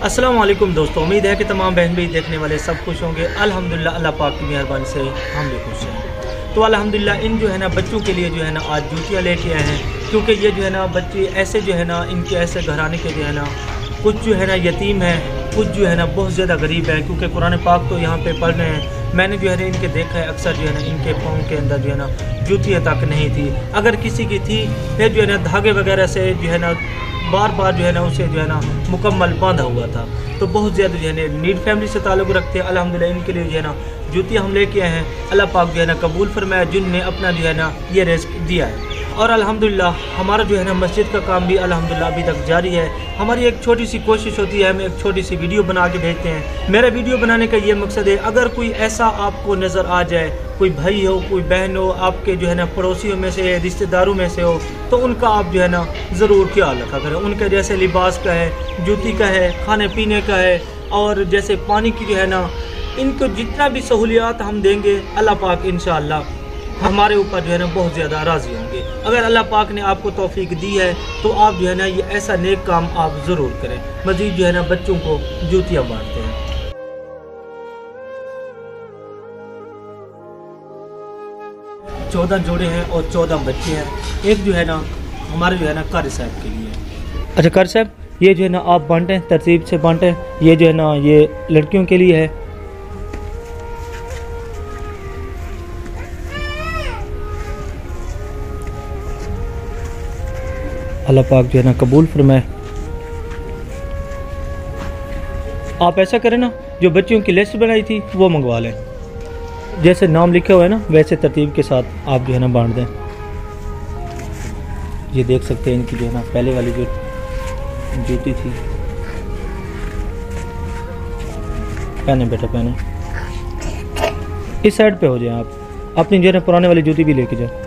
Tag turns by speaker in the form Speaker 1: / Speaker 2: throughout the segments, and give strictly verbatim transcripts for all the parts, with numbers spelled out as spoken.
Speaker 1: अस्सलाम वालेकुम दोस्तों, उम्मीद है कि तमाम बहन भाई देखने वाले सब खुश होंगे। अल्हम्दुलिल्लाह अल्लाह पाक की मेहरबानी से हम भी खुश हैं। तो अल्हम्दुलिल्लाह इन जो है ना बच्चों के लिए जो है ना आज जूतियाँ लेके आए हैं, क्योंकि ये जो है ना बच्चे ऐसे जो है ना इनके ऐसे घराने के जो है ना कुछ जो है ना यतीम हैं, कुछ जो है ना बहुत ज़्यादा गरीब है, क्योंकि कुरान पाक तो यहाँ पे पढ़ रहे हैं। मैंने जो है ना इनके देखा है अक्सर जो है ना इनके पाँव के अंदर जो है ना जूतियाँ तक नहीं थी, अगर किसी की थी फिर जो है ना धागे वगैरह से जो है ना बार बार जो है ना उसे जो है ना मुकम्मल बांधा हुआ था। तो बहुत ज़्यादा जो है ना नीड फैमिली से ताल्लुक़ रखते हैं। अल्हम्दुलिल्लाह इनके लिए जो है ना जूतियाँ हम लेके आए हैं। अल्लाह पाक जो है ना कबूल फरमाया, जिनने अपना जो है ना ये रिज़्क़ दिया है। और अल्हम्दुलिल्लाह हमारा जो है ना मस्जिद का काम भी अल्हम्दुलिल्लाह अभी तक जारी है। हमारी एक छोटी सी कोशिश होती है, हम एक छोटी सी वीडियो बना के भेजते हैं। मेरा वीडियो बनाने का ये मकसद है, अगर कोई ऐसा आपको नज़र आ जाए, कोई भाई हो, कोई बहन हो, आपके जो है ना पड़ोसियों में से, रिश्तेदारों में से हो, तो उनका आप जो है ना ज़रूर ख्याल रखा करें। उनके जैसे लिबास का है, जूती का है, खाने पीने का है, और जैसे पानी की जो है ना, इनको जितना भी सहूलियात हम देंगे अल्लाह पाक इंशाअल्लाह हमारे ऊपर जो है ना बहुत ज़्यादा राज़ी होंगे। अगर अल्लाह पाक ने आपको तौफीक दी है तो आप जो है ना ये ऐसा नेक काम आप ज़रूर करें। मज़ीद जो है ना बच्चों को जूतियाँ बांटते हैं। चौदह जोड़े हैं और चौदह बच्चे हैं। एक जो है ना हमारे जो है ना कारी साहब के लिए। अच्छा कारी साहब, ये जो है ना आप बांटें, तरतीब से बांटें। ये जो है ना ये लड़कियों के लिए है। अल्लाह पाक जो है ना कबूल फरमाए। आप ऐसा करें ना, जो बच्चियों की लिस्ट बनाई थी वो मंगवा लें, जैसे नाम लिखे हुए हैं ना वैसे तरतीब के साथ आप जो है ना बांट दें। ये देख सकते हैं इनकी जो है ना पहले वाली जो जूती थी। पहने बेटा पहने, इस साइड पे हो जाए आप, अपनी जो है ना पुराने वाली जूती भी लेके जाओ।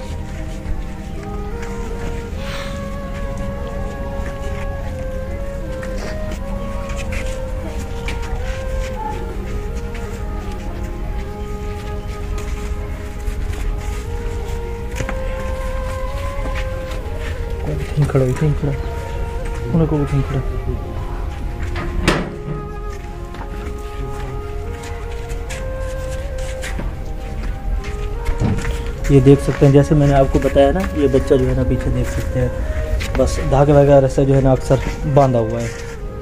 Speaker 1: खड़ा इतनी खड़ा उनको भी खड़ा। ये देख सकते हैं, जैसे मैंने आपको बताया ना, ये बच्चा जो है ना पीछे देख सकते हैं, बस धागे वगैरह से जो है ना अक्सर बांधा हुआ है।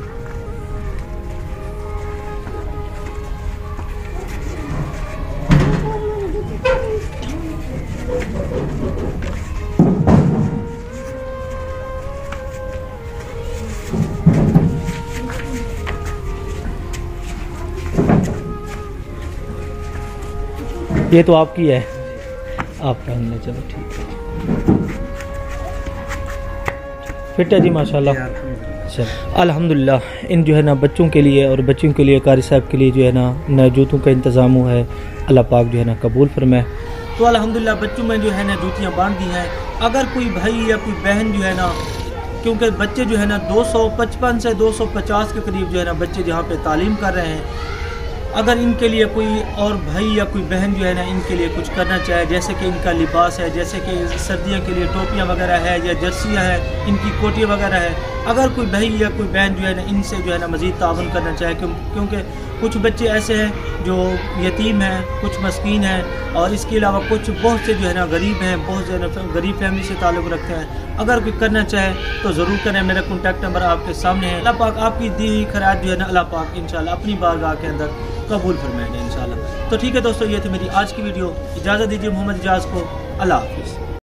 Speaker 1: ये तो आपकी है, आप पहन लें। चलो ठीक है, फिट है जी माशाल्लाह। चल अल्हम्दुलिल्लाह इन जो है ना बच्चों के लिए और बच्चियों के लिए कारी साहब के लिए जो है ना नए जूतों का इंतज़ाम हुआ है। अल्लाह पाक जो है ना कबूल फरमाए। तो अल्हम्दुलिल्लाह बच्चों में जो है ना जूतियाँ बांध दी हैं। अगर कोई भाई या कोई बहन जो है ना, क्योंकि बच्चे जो है ना दो सौ पचपन से दो सौ पचास के करीब जो है ना बच्चे जहाँ पे तालीम कर रहे हैं, अगर इनके लिए कोई और भाई या कोई बहन जो है ना इनके लिए कुछ करना चाहे, जैसे कि इनका लिबास है, जैसे कि सर्दियों के लिए टोपियाँ वगैरह है या जर्सियाँ हैं, इनकी कोटियाँ वगैरह है, अगर कोई भाई या कोई बहन जो है ना इनसे जो है ना मज़ीद ताउन करना चाहे, क्यों क्योंकि कुछ बच्चे ऐसे हैं जो यतीम हैं, कुछ मस्कीन हैं, और इसके अलावा कुछ बहुत से जो है ना गरीब हैं, बहुत ज़्यादा गरीब फैमिली से ताल्लुक़ रखते हैं। अगर कोई करना चाहे तो ज़रूर करें। मेरा कॉन्टैक्ट नंबर आपके सामने है। अल्लाह पाक आपकी दी हुई खैरात जो है ना अल्लाह पाक इंशाल्लाह अपनी बारगाह के अंदर कबूल फरमाएंगे इंशाल्लाह। तो ठीक है दोस्तों, ये थी मेरी आज की वीडियो। इजाज़त दीजिए मोहम्मद इजाज़ को। अल्लाह हाफ़िज़।